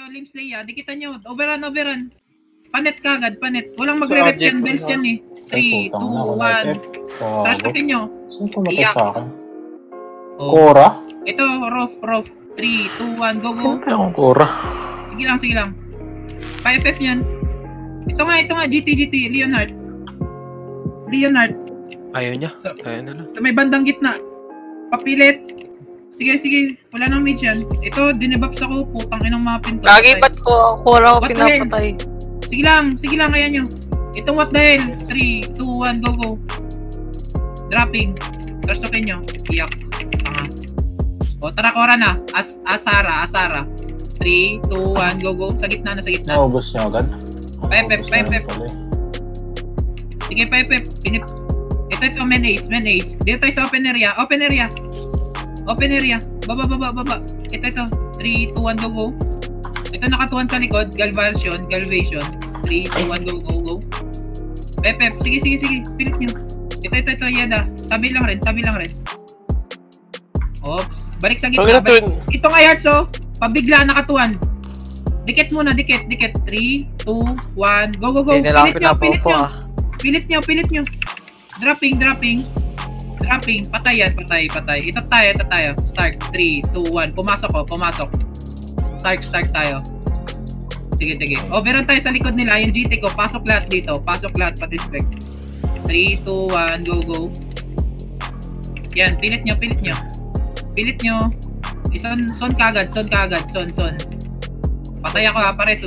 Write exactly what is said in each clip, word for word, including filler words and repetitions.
Limbs Leia, dikitan nyo. Overrun, overrun. Panet kagad, panet. Walang magre-rep yan, bells yan eh. three, two, one. Trash talkin nyo. Saan pumatay sa akin? Oh. Cora? Ito, Rof, Rof. three, two, one, go, go. Saan akong Cora? Sige lang, sige lang. five F F yan. Ito nga, ito nga, G T, G T, Leonhard. Leonhard. Ayaw niya. Sa, Ayaw na lang. sa may bandang gitna. Papilit. Sige, sige. Wala nang mage yan. Ito, dinebuff ako. Putang inang mga pinto. Kagi, ba't ko Cora ko What the pinapatay? Sige lang, sige lang, ayan nyo. Itong what the hell? three, two, one, go, go. Dropping. Trash talkin nyo. Iyak. Tanga. O, tara, Cora na. As Asara, Asara. three, two, one, go, go. Sa gitna na, sa gitna. Naubos niyo agad? five F, Naubos five na rin F. pala eh. Sige, five F. Pinip... Ito, ito, main ace, main ace. Dito tayo sa open area. Open area. Open area. Baba, baba, baba. Ito, ito. three, two, one, go, go. Ito nakatuan sa likod. Galvation, Galvation. three, two, one, go, go, go. Pep, pep. Sige, sige, sige. Pilit nyo. Ito, ito, ito. Yada. Tabi lang rin, tabi lang rin. Oops. Balik sa gitna. Balik. Ito nga yards, oh. Pabigla, nakatuan. Dikit muna, dikit, dikit. three, two, one, go, go, go. Hindi nila Pilit nyo, pilit pinapopo nyo. ah. Pilit nyo, pilit nyo. Dropping, dropping. Dropping. Patay yan, patay, patay. Ito tayo, ito tayo. Start. three, two, one. Pumasok ko, pumasok. Start, start tayo. Sige, sige. Overrun tayo sa likod nila. Yung G T ko, pasok lahat dito. Pasok lahat, pati spec. three, two, one, go, go. Yan, pilit nyo, pilit nyo. Pilit nyo. Ison, son kagad, son kagad, son, son. Patay ako ha, pareso.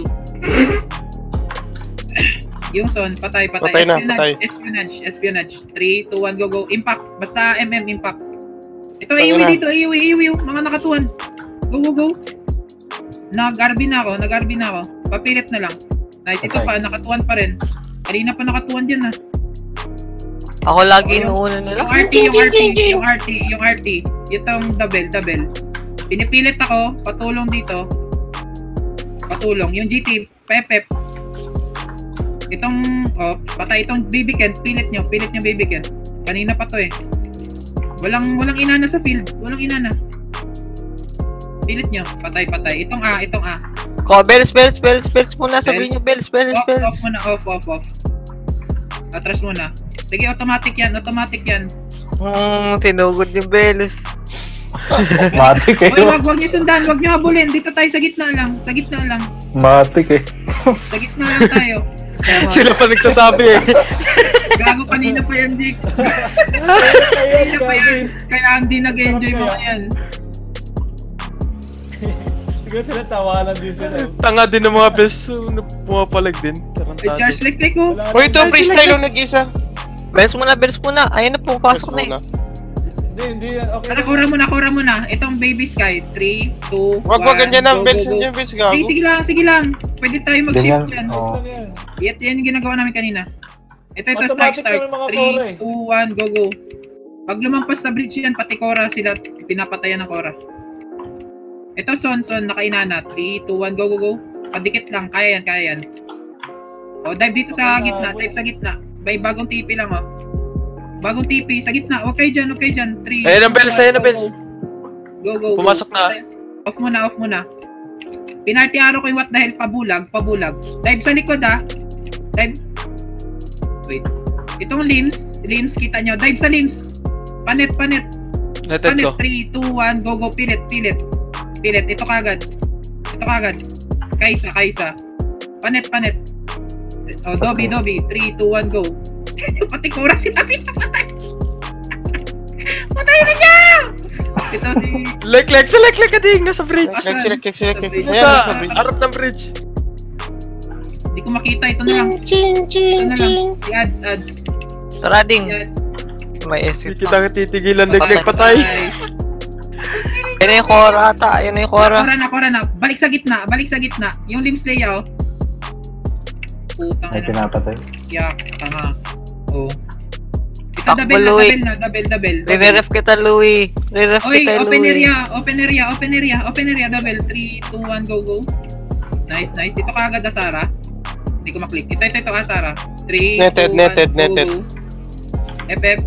Yung son, patay, patay. Patay na, espionage, patay. espionage, espionage. three, two, one, go, go. Impact. Basta M M, impact. Ito, Patay iwi na. dito, iwi, iwi. Mga nakatuan. Go, go, go. Nag-R B na ako, nag-R B na ako. Papilit na lang. Nice, ito Okay. pa, nakatuan pa rin. Kanina pa nakatuan dyan ha. Ako lagi Yung- inuuna nila. Yung R T, yung R T, yung R T, yung R T. Itong double, double. Pinipilit ako, patulong dito. Patulong. Yung G T, pepep. Itong, oh, patay itong baby Ken. Pilit nyo, pilit nyo baby Ken. Kanina pa to eh. Walang, walang inana sa field. Walang inana. Pilit nyo, patay, patay. Itong A, itong A. Ko, bells, bells, bells, bells muna. Sabihin nyo, bells, bells, Off, bells. off muna, off, off, off. Atras muna. Sige, automatic yan, automatic yan. Hmm, sinugod yung bells. Matik eh. Oy, wag, wag nyo sundan, wag nyo habulin. Dito tayo sa gitna lang, sa gitna lang. Matik eh. Sa gitna lang tayo. Sila pa nagsasabi eh. Gago, kanina pa yan, Jake. Kanina pa yan. Kaya hindi nag-enjoy mga yan. Siguro sila tawanan din sila. Tanga din ng mga best uh, na pumapalag din. Ay, Charles, like, like, oh. Uy, ito freestyle yung nag-isa. Bells muna, bells muna. Ayun na po, pasok na eh. Hindi, hindi yan. Okay. Tara, kura muna, kura muna. Itong Baby Sky. three, two, one. Wag wag ganyan ang go, best go, go. yung best gago. Sige, sige lang, sige lang. Pwede tayo mag-shift Ganyan, dyan. oo. Ano yan? Yan, yan yung ginagawa namin kanina. Ito, ito, start, Automatic start. naman mga three, Cora eh. two, one, go, go. Pag lumampas sa bridge yan, pati Cora sila pinapatayan ng Cora. Ito, Son, Son, nakainana. three, two, one, go, go, go. Padikit lang, kaya yan, kaya yan. O, dive dito sa Okay na, gitna, wait. dive sa gitna. May bagong T P lang, oh. Bagong T P, sa gitna. Okay dyan, okay dyan. three, Ayan ang two, bells, one, ayan ang go, bells. Go, go, go. Pumasok na. Off muna, off muna. Pinartiaro ko yung what the hell, pabulag, pabulag. Dive sa likod, ah. Dive. Wait. Itong limbs, limbs, kita nyo. Dive sa limbs. Panet, panet. Nated Panet, ko. three, two, one, go, go. Pilit, pilit. Pilit, ito kagad. Ito kagad. Kaisa, Kaisa. Panet, panet. Oh, Dobby, Dobby. three, two, one, go. Pati Cora sinabi na patay. Patay na niya! Ito si... Lek, lek, sa lek, lek, kading, nasa bridge. Asan? Lek, lek, lek, lek, Sa bridge. Ayan, Sa- nasa bridge. Harap ng bridge. Hindi ko makita, ito na lang. Ito na lang. Si Ads, Ads. Tarading. Si Ads. May Hindi escape kita pa. titigilan, lek, lek, patay. Ayun na yung Cora ata. Ayun na yung Cora. Cora na, Cora na. Balik sa gitna, balik sa gitna. Yung Limbs Leia, oh. Putang May ina. pinapatay. Yak, tanga. Oh. Ito, Takbo, double na, Louie. double na, double, double. double. Riniref kita, Louie. Riniref Oy, kita, open Louie. area, open area, open area, open area, double. three, two, one, go, go. Nice, nice. Ito kaagad, Asara. Hindi ko maklik. Ito, ito, ito, Asara. three, Netted, two, netted, one, netted. go, go. F F.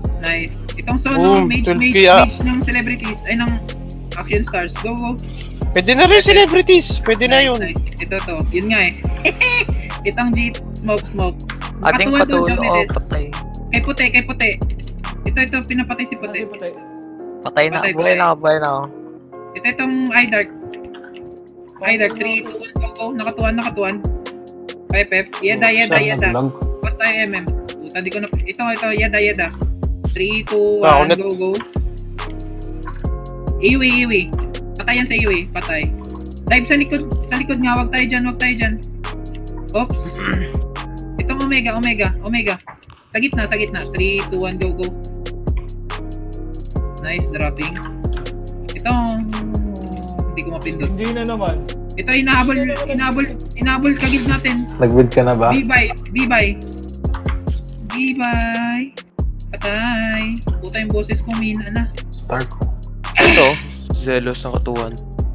Nice. Itong sono, Boom, mage, twelve mage, K, ah. mage ng celebrities, ay ng action stars. Go, go. Pwede na rin celebrities. Pwede na yun. Nice, nice. Ito to. Yun nga eh. Itong G, smoke, smoke. Ading Nakatuwa doon, patulo. Johnny Oh, Des. patay. Kay puti, kay puti. Ito, ito, pinapatay si puti. Patay, patay. Patay na. Patay, Buhay patay. na, buhay na. oh. Ito, itong eye dark. Eye dark, three, two, one, go, go. Nakatuwan, nakatuwan. Pep, pep. Yeda, yeda, Siya, yeda. naglag. Basta M M. Puta, di ko na... Ito, ito, yeda, yeda. three, two, Ah, one, ulit. go, go. Iwi, iwi. Patayan sa iwi, patay. Dive sa likod, sa likod nga, wag tayo dyan, wag tayo dyan. Oops. Itong Omega, Omega, Omega. Sa gitna, sa gitna. three, two, one, go, go. Nice, dropping. Itong... Hindi ko mapindot. Hindi na naman. Ito, inahabol, inahabol, inahabol kagid natin. Nag-build ka na ba? B-bye, B-bye. B-bye. Patay. Puta yung boses ko, mina na. Start. Ito. Zealous ng katuan.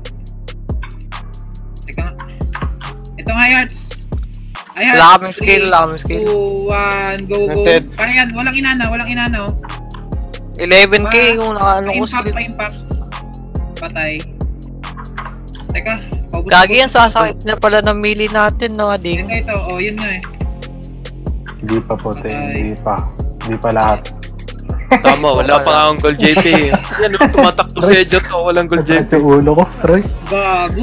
Teka nga. Ito nga, Hearts. Ay, Wala kaming skill, wala kaming skill. two, one, go, go. Noted. Kaya yan, walang inana, walang inana. oh. eleven K kung naka ano ko Pa-impact, skill. pa-impact. Patay. Teka, paubos- Gagi yan, sasakit na pala ng melee natin, no, Ading. Ito, ito, oh, yun nga eh. Hindi pa puti, Patay. hindi pa. Hindi pa lahat. Tama, wala pa nga akong gold J P. Yan, oh, tumatakto si Ejot. Oh, walang gold J Nasaan P. sa ulo ko, Troy? Gago.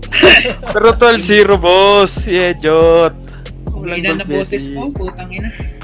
Pero twelve zero, boss. Si Ejot. Walang Ina na gold J boses P. ko, putang ina.